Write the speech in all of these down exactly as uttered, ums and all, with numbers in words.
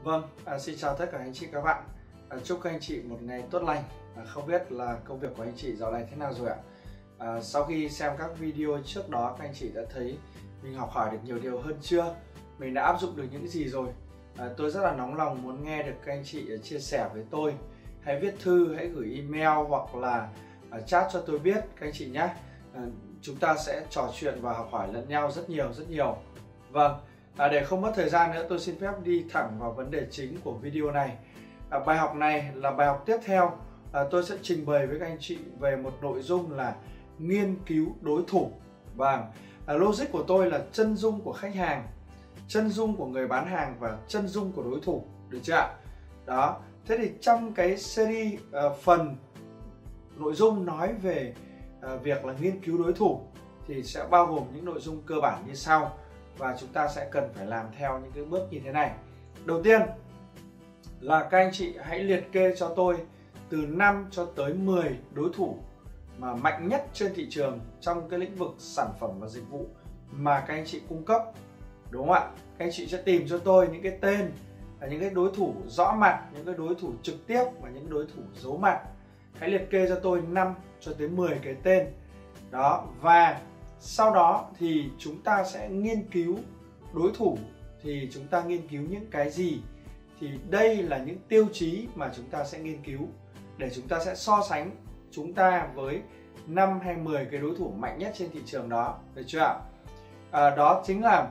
Vâng, à, xin chào tất cả anh chị các bạn. À, chúc các anh chị một ngày tốt lành. À, không biết là công việc của anh chị dạo này thế nào rồi ạ? À, sau khi xem các video trước đó, các anh chị đã thấy mình học hỏi được nhiều điều hơn chưa? Mình đã áp dụng được những gì rồi? À, tôi rất là nóng lòng muốn nghe được các anh chị chia sẻ với tôi. Hãy viết thư, hãy gửi email hoặc là à, chat cho tôi biết các anh chị nhé. À, chúng ta sẽ trò chuyện và học hỏi lẫn nhau rất nhiều rất nhiều. Vâng. À, để không mất thời gian nữa, tôi xin phép đi thẳng vào vấn đề chính của video này. À, bài học này là bài học tiếp theo. À, tôi sẽ trình bày với các anh chị về một nội dung là nghiên cứu đối thủ. Vâng, à, logic của tôi là chân dung của khách hàng, chân dung của người bán hàng và chân dung của đối thủ, được chưa ạ? Đó, thế thì trong cái series uh, phần nội dung nói về uh, việc là nghiên cứu đối thủ thì sẽ bao gồm những nội dung cơ bản như sau. Và chúng ta sẽ cần phải làm theo những cái bước như thế này. Đầu tiên là các anh chị hãy liệt kê cho tôi từ năm cho tới mười đối thủ mà mạnh nhất trên thị trường trong cái lĩnh vực sản phẩm và dịch vụ mà các anh chị cung cấp. Đúng không ạ? Các anh chị sẽ tìm cho tôi những cái tên, những cái đối thủ rõ mặt, những cái đối thủ trực tiếp và những đối thủ giấu mặt. Hãy liệt kê cho tôi năm cho tới mười cái tên. Đó, và sau đó thì chúng ta sẽ nghiên cứu đối thủ. Thì chúng ta nghiên cứu những cái gì? Thì đây là những tiêu chí mà chúng ta sẽ nghiên cứu để chúng ta sẽ so sánh chúng ta với năm hay mười cái đối thủ mạnh nhất trên thị trường đó, được chưa ạ? À, đó chính là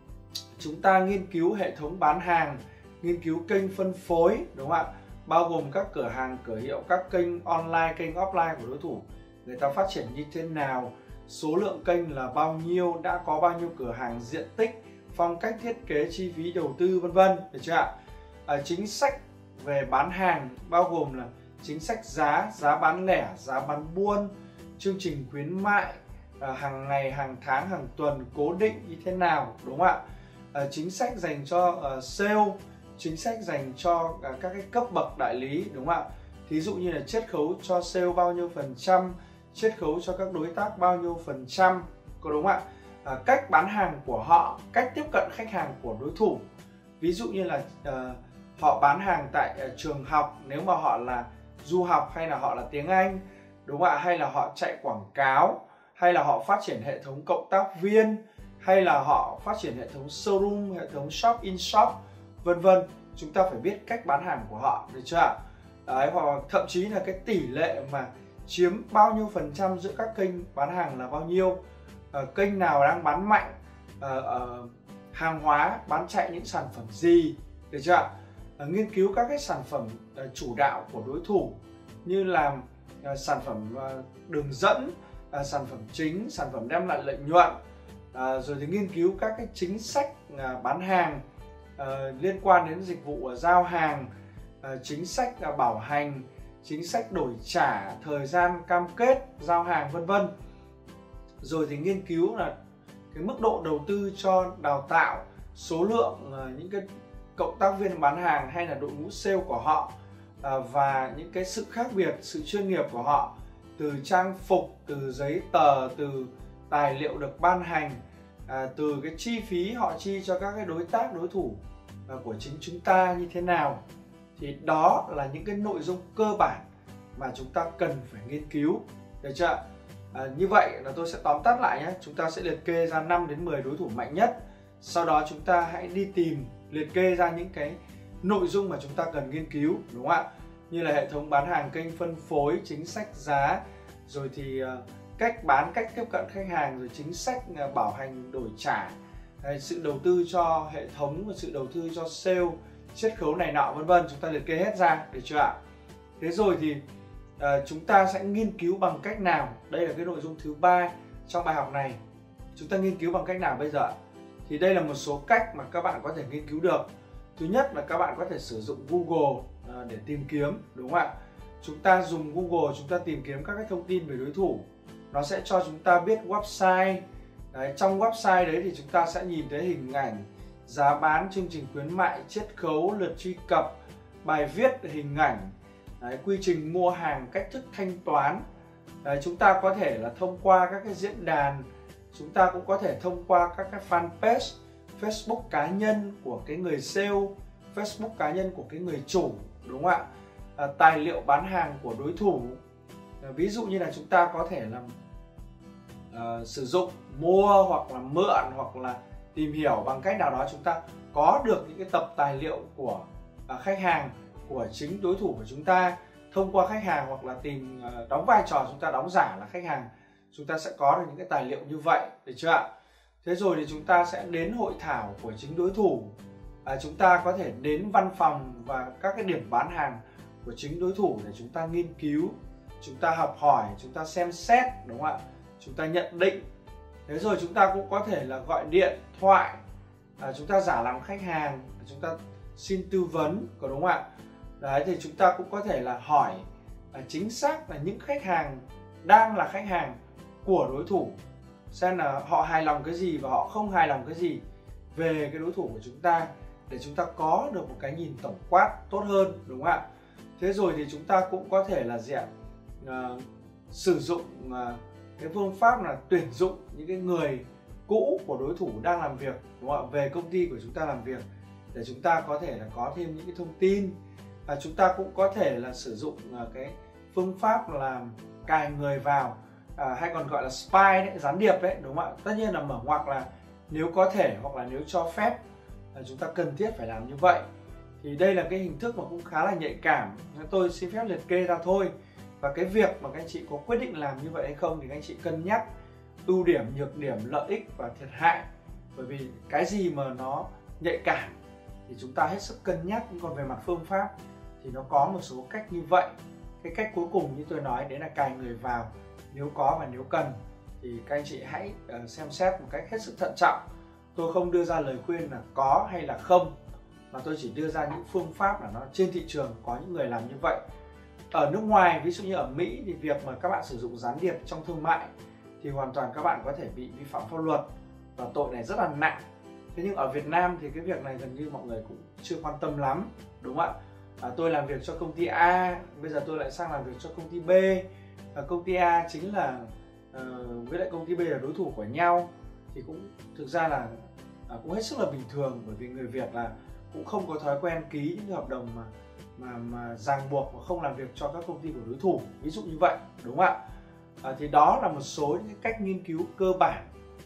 chúng ta nghiên cứu hệ thống bán hàng, nghiên cứu kênh phân phối, đúng không ạ? Bao gồm các cửa hàng, cửa hiệu, các kênh online, kênh offline của đối thủ, người ta phát triển như thế nào, số lượng kênh là bao nhiêu, đã có bao nhiêu cửa hàng, diện tích, phong cách thiết kế, chi phí đầu tư, vân vân, được chưa ạ? À, chính sách về bán hàng bao gồm là chính sách giá, giá bán lẻ, giá bán buôn, chương trình khuyến mại, à, hàng ngày, hàng tháng, hàng tuần, cố định như thế nào, đúng không ạ? À, chính sách dành cho uh, sale, chính sách dành cho uh, các cái cấp bậc đại lý, đúng không ạ? Thí dụ như là chiết khấu cho sale bao nhiêu phần trăm, chiết khấu cho các đối tác bao nhiêu phần trăm, có đúng không ạ? À, cách bán hàng của họ, cách tiếp cận khách hàng của đối thủ. Ví dụ như là uh, họ bán hàng tại uh, trường học nếu mà họ là du học, hay là họ là tiếng Anh, đúng không ạ? Hay là họ chạy quảng cáo, hay là họ phát triển hệ thống cộng tác viên, hay là họ phát triển hệ thống showroom, hệ thống shop in shop, vân vân. Chúng ta phải biết cách bán hàng của họ, được chưa ạ? Đấy, hoặc thậm chí là cái tỷ lệ mà chiếm bao nhiêu phần trăm giữa các kênh bán hàng là bao nhiêu, à, kênh nào đang bán mạnh, à, à, hàng hóa bán chạy những sản phẩm gì, được chưa ạ? À, nghiên cứu các cái sản phẩm à, chủ đạo của đối thủ như là à, sản phẩm à, đường dẫn, à, sản phẩm chính, sản phẩm đem lại lợi nhuận, à, rồi thì nghiên cứu các cái chính sách à, bán hàng à, liên quan đến dịch vụ à, giao hàng, à, chính sách à, bảo hành, chính sách đổi trả, thời gian cam kết giao hàng, vân vân. Rồi thì nghiên cứu là cái mức độ đầu tư cho đào tạo, số lượng uh, những cái cộng tác viên bán hàng hay là đội ngũ sale của họ, uh, và những cái sự khác biệt, sự chuyên nghiệp của họ, từ trang phục, từ giấy tờ, từ tài liệu được ban hành, uh, từ cái chi phí họ chi cho các cái đối tác, đối thủ uh, của chính chúng ta như thế nào. Thì đó là những cái nội dung cơ bản mà chúng ta cần phải nghiên cứu, được chưa? À, như vậy là tôi sẽ tóm tắt lại nhé. Chúng ta sẽ liệt kê ra năm đến mười đối thủ mạnh nhất. Sau đó chúng ta hãy đi tìm, liệt kê ra những cái nội dung mà chúng ta cần nghiên cứu, đúng không ạ? Như là hệ thống bán hàng, kênh phân phối, chính sách giá, rồi thì uh, cách bán, cách tiếp cận khách hàng, rồi chính sách uh, bảo hành đổi trả, uh, sự đầu tư cho hệ thống và sự đầu tư cho sale, chiết khấu này nọ, vân vân. Chúng ta liệt kê hết ra, được chưa ạ? Thế rồi thì uh, chúng ta sẽ nghiên cứu bằng cách nào? Đây là cái nội dung thứ ba trong bài học này. Chúng ta nghiên cứu bằng cách nào bây giờ? Thì đây là một số cách mà các bạn có thể nghiên cứu được. Thứ nhất là các bạn có thể sử dụng Google uh, để tìm kiếm, đúng không ạ? Chúng ta dùng Google, chúng ta tìm kiếm các cái thông tin về đối thủ. Nó sẽ cho chúng ta biết website. Đấy, trong website đấy thì chúng ta sẽ nhìn thấy hình ảnh, giá bán, chương trình khuyến mại, chiết khấu, lượt truy cập, bài viết, hình ảnh, đấy, quy trình mua hàng, cách thức thanh toán. Đấy, chúng ta có thể là thông qua các cái diễn đàn, chúng ta cũng có thể thông qua các cái fanpage Facebook cá nhân của cái người sale, Facebook cá nhân của cái người chủ, đúng không ạ? À, tài liệu bán hàng của đối thủ. À, ví dụ như là chúng ta có thể là uh, sử dụng, mua hoặc là mượn hoặc là tìm hiểu bằng cách nào đó, chúng ta có được những cái tập tài liệu của uh, khách hàng, của chính đối thủ của chúng ta. Thông qua khách hàng hoặc là tìm uh, đóng vai trò chúng ta đóng giả là khách hàng, chúng ta sẽ có được những cái tài liệu như vậy, được chưa ạ? Thế rồi thì chúng ta sẽ đến hội thảo của chính đối thủ, à, chúng ta có thể đến văn phòng và các cái điểm bán hàng của chính đối thủ để chúng ta nghiên cứu, chúng ta học hỏi, chúng ta xem xét, đúng không ạ? Chúng ta nhận định. Thế rồi chúng ta cũng có thể là gọi điện thoại, à, chúng ta giả làm khách hàng, chúng ta xin tư vấn, có đúng không ạ? Đấy, thì chúng ta cũng có thể là hỏi à, chính xác là những khách hàng đang là khách hàng của đối thủ, xem là họ hài lòng cái gì và họ không hài lòng cái gì về cái đối thủ của chúng ta, để chúng ta có được một cái nhìn tổng quát tốt hơn, đúng không ạ? Thế rồi thì chúng ta cũng có thể là gì ạ? À, sử dụng à, cái phương pháp là tuyển dụng những cái người cũ của đối thủ đang làm việc, đúng không ạ? Về công ty của chúng ta làm việc, để chúng ta có thể là có thêm những cái thông tin. Và chúng ta cũng có thể là sử dụng à, cái phương pháp là cài người vào, à, hay còn gọi là spy đấy, gián điệp đấy, đúng không ạ? Tất nhiên là mở ngoặc là nếu có thể hoặc là nếu cho phép là chúng ta cần thiết phải làm như vậy. Thì đây là cái hình thức mà cũng khá là nhạy cảm, tôi xin phép liệt kê ra thôi. Và cái việc mà các anh chị có quyết định làm như vậy hay không thì các anh chị cân nhắc ưu điểm, nhược điểm, lợi ích và thiệt hại. Bởi vì cái gì mà nó nhạy cảm thì chúng ta hết sức cân nhắc. Nhưng còn về mặt phương pháp thì nó có một số cách như vậy. Cái cách cuối cùng như tôi nói đấy là cài người vào, nếu có và nếu cần thì các anh chị hãy uh, xem xét một cách hết sức thận trọng. Tôi không đưa ra lời khuyên là có hay là không, mà tôi chỉ đưa ra những phương pháp là nó trên thị trường có những người làm như vậy. Ở nước ngoài, ví dụ như ở Mỹ, thì việc mà các bạn sử dụng gián điệp trong thương mại thì hoàn toàn các bạn có thể bị vi phạm pháp luật và tội này rất là nặng. Thế nhưng ở Việt Nam thì cái việc này gần như mọi người cũng chưa quan tâm lắm, đúng không ạ? À, tôi làm việc cho công ty A, bây giờ tôi lại sang làm việc cho công ty B. À, công ty A chính là uh, với lại công ty B là đối thủ của nhau, thì cũng thực ra là uh, cũng hết sức là bình thường, bởi vì người Việt là cũng không có thói quen ký những hợp đồng mà mà mà ràng buộc và không làm việc cho các công ty của đối thủ, ví dụ như vậy, đúng không ạ? À, thì đó là một số những cái cách nghiên cứu cơ bản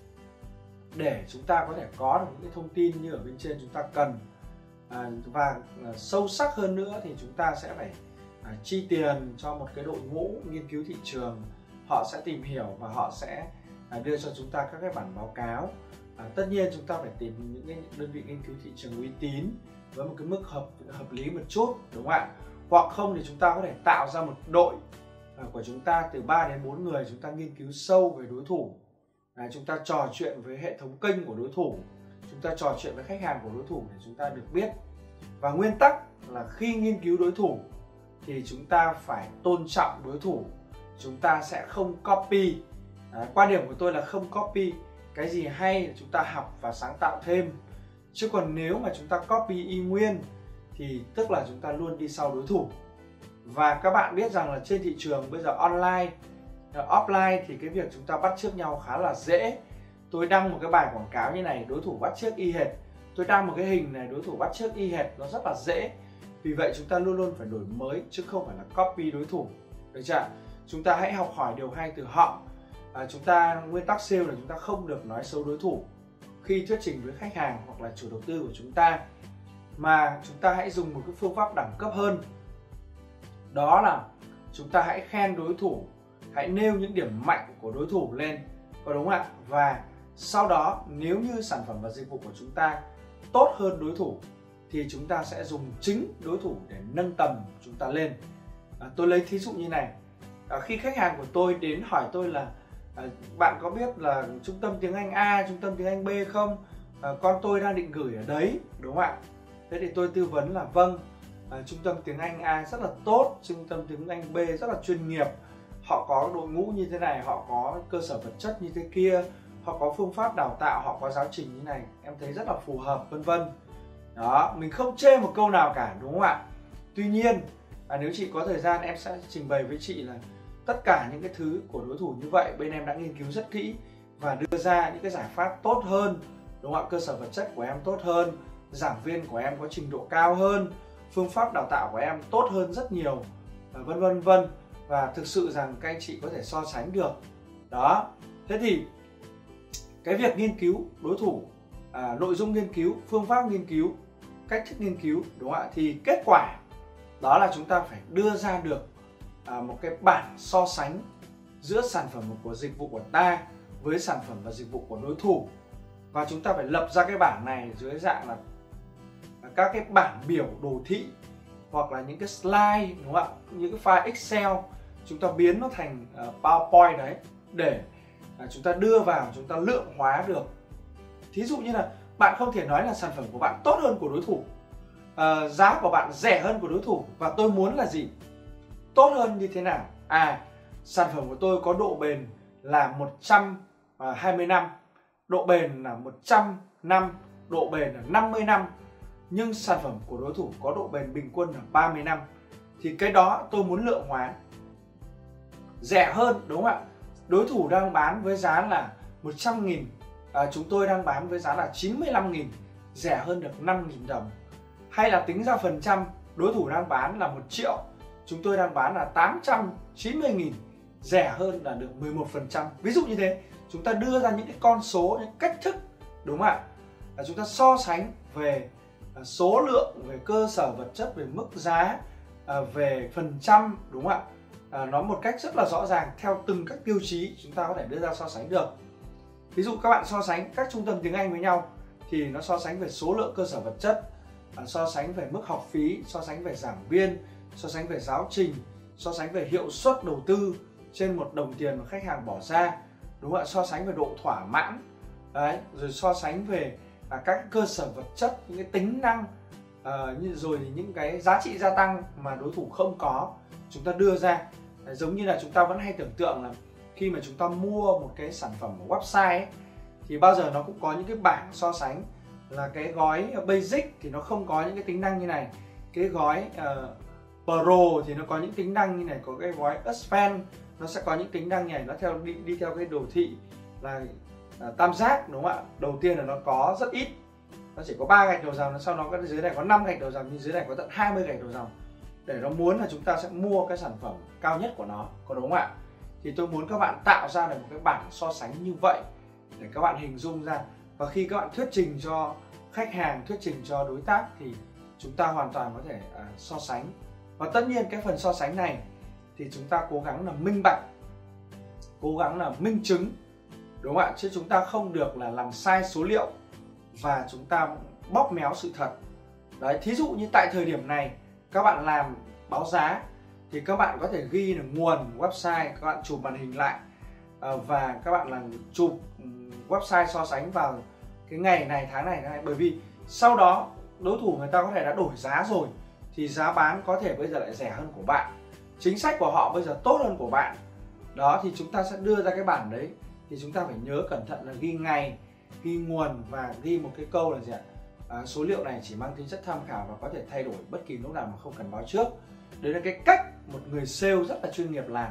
để chúng ta có thể có được những cái thông tin như ở bên trên chúng ta cần. À, và à, sâu sắc hơn nữa thì chúng ta sẽ phải à, chi tiền cho một cái đội ngũ nghiên cứu thị trường. Họ sẽ tìm hiểu và họ sẽ à, đưa cho chúng ta các cái bản báo cáo. À, tất nhiên chúng ta phải tìm những cái đơn vị nghiên cứu thị trường uy tín với một cái mức hợp hợp lý một chút, đúng không ạ? Hoặc không thì chúng ta có thể tạo ra một đội à, của chúng ta từ ba đến bốn người, chúng ta nghiên cứu sâu về đối thủ. À, chúng ta trò chuyện với hệ thống kênh của đối thủ, chúng ta trò chuyện với khách hàng của đối thủ để chúng ta được biết. Và nguyên tắc là khi nghiên cứu đối thủ thì chúng ta phải tôn trọng đối thủ, chúng ta sẽ không copy. À, quan điểm của tôi là không copy, cái gì hay là chúng ta học và sáng tạo thêm. Chứ còn nếu mà chúng ta copy y nguyên thì tức là chúng ta luôn đi sau đối thủ. Và các bạn biết rằng là trên thị trường bây giờ online, offline thì cái việc chúng ta bắt chước nhau khá là dễ. Tôi đăng một cái bài quảng cáo như này, đối thủ bắt chước y hệt. Tôi đăng một cái hình này, đối thủ bắt chước y hệt, nó rất là dễ. Vì vậy chúng ta luôn luôn phải đổi mới chứ không phải là copy đối thủ, được chưa? Chúng ta hãy học hỏi điều hay từ họ. À, chúng ta nguyên tắc sale là chúng ta không được nói xấu đối thủ khi thuyết trình với khách hàng hoặc là chủ đầu tư của chúng ta, mà chúng ta hãy dùng một cái phương pháp đẳng cấp hơn. Đó là chúng ta hãy khen đối thủ, hãy nêu những điểm mạnh của đối thủ lên, có đúng không ạ? Và sau đó nếu như sản phẩm và dịch vụ của chúng ta tốt hơn đối thủ thì chúng ta sẽ dùng chính đối thủ để nâng tầm chúng ta lên. À, tôi lấy thí dụ như này. À, khi khách hàng của tôi đến hỏi tôi là à, bạn có biết là trung tâm tiếng Anh A, trung tâm tiếng Anh B không? À, con tôi đang định gửi ở đấy, đúng không ạ? Thế thì tôi tư vấn là vâng, à, trung tâm tiếng Anh A rất là tốt, trung tâm tiếng Anh B rất là chuyên nghiệp, họ có đội ngũ như thế này, họ có cơ sở vật chất như thế kia, họ có phương pháp đào tạo, họ có giáo trình như này, em thấy rất là phù hợp, vân vân. Đó, mình không chê một câu nào cả, đúng không ạ? Tuy nhiên, à, nếu chị có thời gian em sẽ trình bày với chị là tất cả những cái thứ của đối thủ như vậy bên em đã nghiên cứu rất kỹ và đưa ra những cái giải pháp tốt hơn, đúng không ạ? Cơ sở vật chất của em tốt hơn, giảng viên của em có trình độ cao hơn, phương pháp đào tạo của em tốt hơn rất nhiều, vân vân vân, và thực sự rằng các anh chị có thể so sánh được. Đó, thế thì cái việc nghiên cứu đối thủ, à, nội dung nghiên cứu, phương pháp nghiên cứu, cách thức nghiên cứu, đúng không ạ? Thì kết quả đó là chúng ta phải đưa ra được à, một cái bản so sánh giữa sản phẩm của dịch vụ của ta với sản phẩm và dịch vụ của đối thủ, và chúng ta phải lập ra cái bảng này dưới dạng là các cái bảng biểu đồ thị hoặc là những cái slide, đúng không ạ? Những cái file Excel chúng ta biến nó thành uh, PowerPoint đấy, để uh, chúng ta đưa vào, chúng ta lượng hóa được. Thí dụ như là bạn không thể nói là sản phẩm của bạn tốt hơn của đối thủ, uh, giá của bạn rẻ hơn của đối thủ, và tôi muốn là gì? Tốt hơn như thế nào? À, sản phẩm của tôi có độ bền là một trăm hai mươi năm, độ bền là một trăm năm, độ bền là năm mươi năm, nhưng sản phẩm của đối thủ có độ bền bình quân là ba mươi năm. Thì cái đó tôi muốn lượng hóa rẻ hơn, đúng không ạ? Đối thủ đang bán với giá là một trăm nghìn, à, chúng tôi đang bán với giá là chín mươi lăm nghìn, rẻ hơn được năm nghìn đồng. Hay là tính ra phần trăm, đối thủ đang bán là một triệu, chúng tôi đang bán là tám trăm chín mươi nghìn, rẻ hơn là được mười một phần trăm. Ví dụ như thế, chúng ta đưa ra những cái con số, những cách thức, đúng không ạ? Là chúng ta so sánh về số lượng, về cơ sở vật chất, về mức giá, về phần trăm, đúng không ạ? À, nó một cách rất là rõ ràng theo từng các tiêu chí chúng ta có thể đưa ra so sánh được. Ví dụ các bạn so sánh các trung tâm tiếng Anh với nhau thì nó so sánh về số lượng cơ sở vật chất, so sánh về mức học phí, so sánh về giảng viên, so sánh về giáo trình, so sánh về hiệu suất đầu tư trên một đồng tiền mà khách hàng bỏ ra, đúng không ạ? So sánh về độ thỏa mãn, đấy, rồi so sánh về à, các cơ sở vật chất, những cái tính năng, à, như rồi thì những cái giá trị gia tăng mà đối thủ không có, chúng ta đưa ra. Đấy, giống như là chúng ta vẫn hay tưởng tượng là khi mà chúng ta mua một cái sản phẩm ở website ấy, thì bao giờ nó cũng có những cái bảng so sánh, là cái gói basic thì nó không có những cái tính năng như này, cái gói uh, Pro thì nó có những tính năng như này, có cái gói Advanced nó sẽ có những tính năng như này, nó theo đi, đi theo cái đồ thị là uh, tam giác, đúng không ạ? Đầu tiên là nó có rất ít, nó chỉ có ba gạch đầu dòng, sau đó cái dưới này có năm gạch đầu dòng, nhưng dưới này có tận hai mươi gạch đầu dòng, để nó muốn là chúng ta sẽ mua cái sản phẩm cao nhất của nó, có đúng không ạ? Thì tôi muốn các bạn tạo ra được một cái bảng so sánh như vậy để các bạn hình dung ra, và khi các bạn thuyết trình cho khách hàng, thuyết trình cho đối tác thì chúng ta hoàn toàn có thể uh, so sánh. Và tất nhiên cái phần so sánh này thì chúng ta cố gắng là minh bạch, cố gắng là minh chứng, đúng không ạ? Chứ chúng ta không được là làm sai số liệu và chúng ta bóp méo sự thật. Đấy, thí dụ như tại thời điểm này các bạn làm báo giá thì các bạn có thể ghi là nguồn website, các bạn chụp màn hình lại và các bạn là chụp website so sánh vào cái ngày này, tháng này, tháng này. Bởi vì sau đó đối thủ người ta có thể đã đổi giá rồi, thì giá bán có thể bây giờ lại rẻ hơn của bạn, chính sách của họ bây giờ tốt hơn của bạn. Đó, thì chúng ta sẽ đưa ra cái bản đấy, thì chúng ta phải nhớ cẩn thận là ghi ngày, ghi nguồn và ghi một cái câu là gì ạ? À, số liệu này chỉ mang tính chất tham khảo và có thể thay đổi bất kỳ lúc nào mà không cần báo trước. Đấy là cái cách một người sale rất là chuyên nghiệp làm.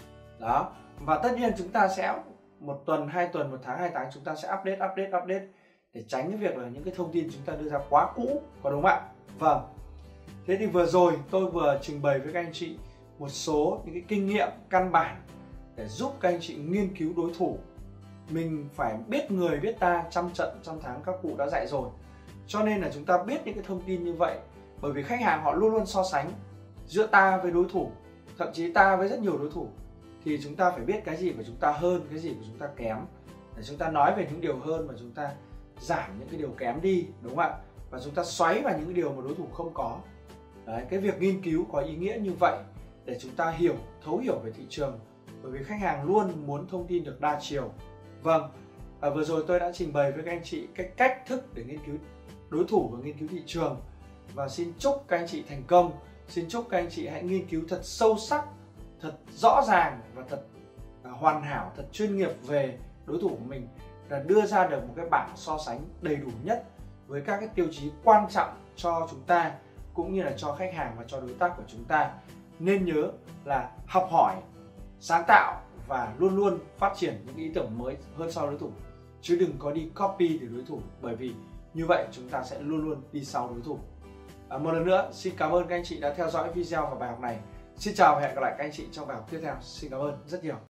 Đó, và tất nhiên chúng ta sẽ một tuần, hai tuần, một tháng, hai tháng chúng ta sẽ update, update, update để tránh cái việc là những cái thông tin chúng ta đưa ra quá cũ, có đúng không ạ? Vâng. Thế thì vừa rồi tôi vừa trình bày với các anh chị một số những cái kinh nghiệm căn bản để giúp các anh chị nghiên cứu đối thủ. Mình phải biết người biết ta, trăm trận trăm thắng các cụ đã dạy rồi. Cho nên là chúng ta biết những cái thông tin như vậy, bởi vì khách hàng họ luôn luôn so sánh giữa ta với đối thủ, thậm chí ta với rất nhiều đối thủ, thì chúng ta phải biết cái gì của chúng ta hơn, cái gì của chúng ta kém, để chúng ta nói về những điều hơn và chúng ta giảm những cái điều kém đi, đúng không ạ? Và chúng ta xoáy vào những cái điều mà đối thủ không có. Đấy, cái việc nghiên cứu có ý nghĩa như vậy để chúng ta hiểu, thấu hiểu về thị trường, bởi vì khách hàng luôn muốn thông tin được đa chiều. Vâng, à, vừa rồi tôi đã trình bày với các anh chị cái cách thức để nghiên cứu đối thủ và nghiên cứu thị trường, và xin chúc các anh chị thành công. Xin chúc các anh chị hãy nghiên cứu thật sâu sắc, thật rõ ràng và thật à, hoàn hảo, thật chuyên nghiệp về đối thủ của mình, là đưa ra được một cái bảng so sánh đầy đủ nhất với các cái tiêu chí quan trọng cho chúng ta cũng như là cho khách hàng và cho đối tác của chúng ta. Nên nhớ là học hỏi, sáng tạo và luôn luôn phát triển những ý tưởng mới hơn so với đối thủ, chứ đừng có đi copy từ đối thủ, bởi vì Như vậy chúng ta sẽ luôn luôn đi sau đối thủ. À, một lần nữa xin cảm ơn các anh chị đã theo dõi video và bài học này. Xin chào và hẹn gặp lại các anh chị trong bài học tiếp theo. Xin cảm ơn rất nhiều.